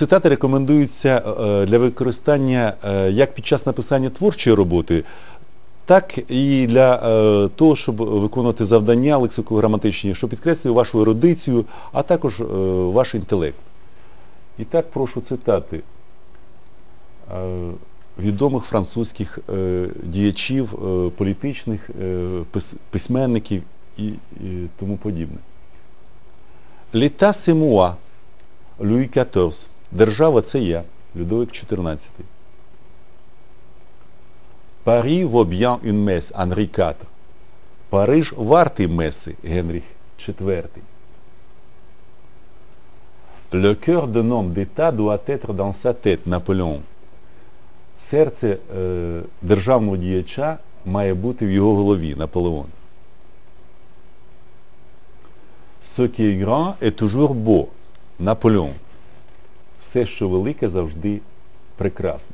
Цитати рекомендуються для використання як під час написання творчої роботи, так і для того, щоб виконувати завдання лексико-граматичні, що підкреслює вашу ерудицію, а також ваш інтелект. І так прошу цитати відомих французьких діячів, політичних, письменників і тому подібне. L'état c'est moi, Louis XIV. Держава – це я, Людовик XIV. Paris vaut bien une messe, Henri IV. Париж вартий меси, Генріх IV. Le cœur d'un homme d'État doit être dans sa tête, Наполеон. Серце державного діяча має бути в його голові, Наполеон. Ce qui est grand est toujours beau, Наполеон. Все, що велике, завжди прекрасне.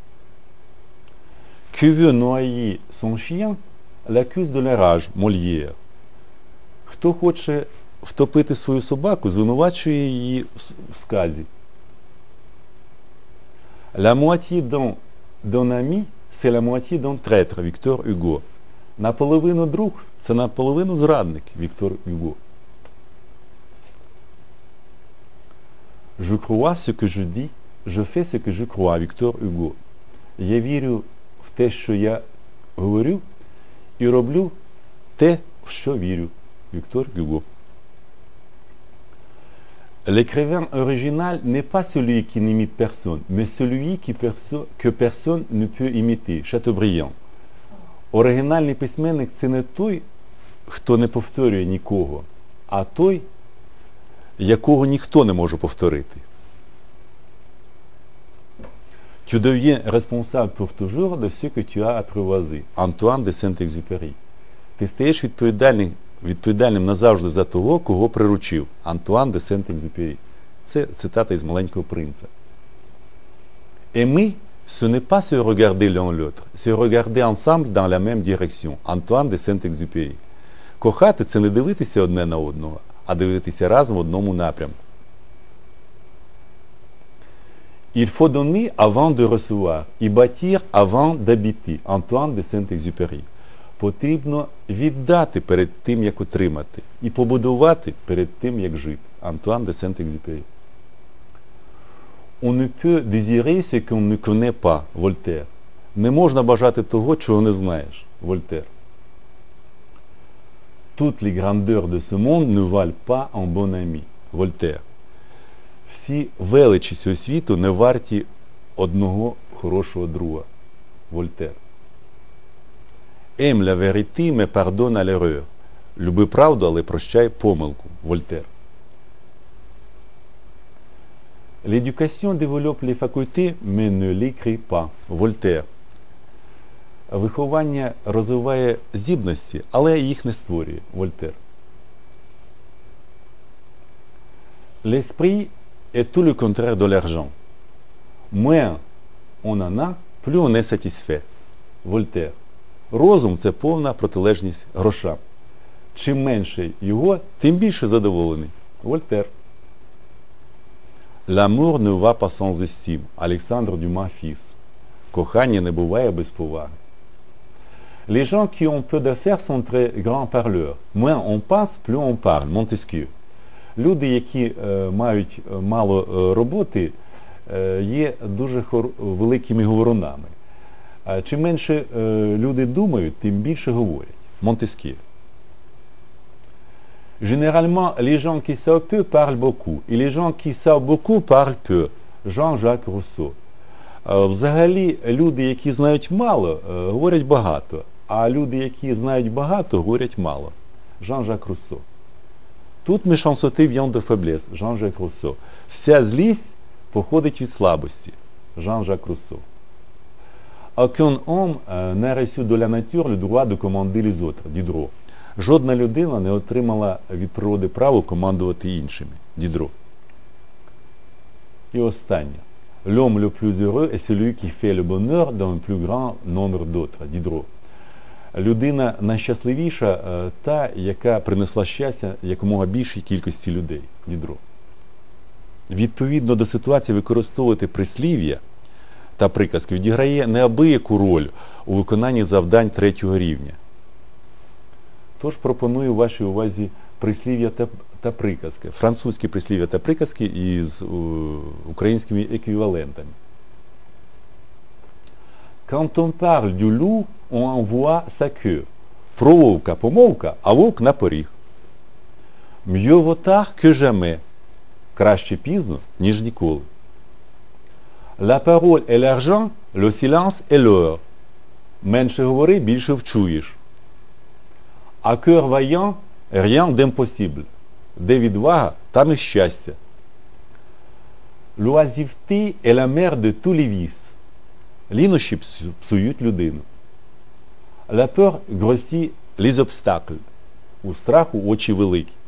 Que veut noyer son chien, l'accuse de la rage, Мольєр. Хто хоче втопити свою собаку, звинувачує її в сказі. La moitié d'un ami, c'est la moitié d'un traître, Віктор Гюго. Наполовину друг – це наполовину зрадник, Віктор Гюго. Je crois ce que je dis, je fais ce que je crois, Віктор Гюго. Я вірю в те, що я говорю, і роблю те, в що вірю, Віктор Гюго. L'écrivain original n'est pas celui qui n'imite personne, mais celui que personne ne peut imiter, Chateaubriand. Оригінальний письменник – це не той, хто не повторює нікого, а той, якого ніхто не може повторити. Tu deviens responsable pour toujours de ce que tu as apprivoisé. Антуан де Сент-Екзюпері. Ти стаєш відповідальним назавжди за того, кого приручив. Антуан де Сент-Екзюпері. Це цитата із «Маленького принца». Aimer, ce n'est pas se regarder l'un l'autre, c'est regarder ensemble dans la même direction. Антуан де Сент-Екзюпері. Кохати – це не дивитися одне на одного, а дивитися разом в одному напрямку. Il faut donner avant de recevoir et bâtir avant d'habiter. Антуан де Сент-Екзюпері. Потрібно віддати перед тим, як отримати, і побудувати перед тим, як жити. Антуан де Сент-Екзюпері. On ne peut désirer ce qu'on ne connaît pas. Вольтер. Не можна бажати того, чого не знаєш. Вольтер. Toutes les grandeurs de ce monde ne valent pas un bon ami. Вольтер. Всі величі цього світу не варті одного хорошого друга. Вольтер. Aime la vérité, mais pardonne à l'erreur. Люби правду, але прощай помилку. Вольтер. L'éducation développe les facultés, mais ne les crée pas. Вольтер. Виховання розвиває здібності, але їх не створює. Вольтер. L'esprit est tout le contraire de l'argent. Moins on en a, plus on est satisfait. Вольтер. Розум – це повна протилежність грошам. Чим менше його, тим більше задоволений. Вольтер. L'amour ne va pas sans estime. Александр Дюма Фіс. Кохання не буває без поваги. Les gens qui ont peu d'affaires sont très grands parleurs. Moins on pense, plus on parle. Монтескью. Люди, які мають мало роботи, є дуже великими говорунами. Чим менше люди думають, тим більше говорять. Монтескью. Généralement, les gens qui savent peu parlent beaucoup, et les gens qui savent beaucoup parlent peu. Jean-Jacques Rousseau. Взагалі, люди, які знають мало, говорять багато, а люди, які знають багато, говорять мало. Jean-Jacques Rousseau. Toute méchanceté vient de faiblesse. Jean-Jacques Rousseau. Вся злість походить від слабості. Jean-Jacques Rousseau. Aucun homme n'a reçu de la nature le droit de commander les autres. Diderot. Жодна людина не отримала від природи право командувати іншими. Дідро. І останнє. L'homme le plus heureux est celui qui fait le bonheur d'un plus grand nombre d'autres. Дідро. Людина найщасливіша – та, яка принесла щастя якомога більшій кількості людей. Дідро. відповідно до ситуації використовувати прислів'я та приказки відіграє неабияку роль у виконанні завдань третього рівня. Тож пропоную вашій увазі прислів'я та приказки, французькі прислів'я та приказки із українськими еквівалентами. Quand on parle du loup, on envoie sa queue. Про вовка помовка, а вовк на поріг. Mieux vaut tard que jamais. Краще пізно, ніж ніколи. La parole est l'argent, le silence est l'or. Менше говори, більше вчуєш. À cœur vaillant, rien d'impossible. Де відвага, там і щастя. L'oisiveté est la mère de tous les vices. Лінощі псують людину. La peur grossit les obstacles. У страху очі великі.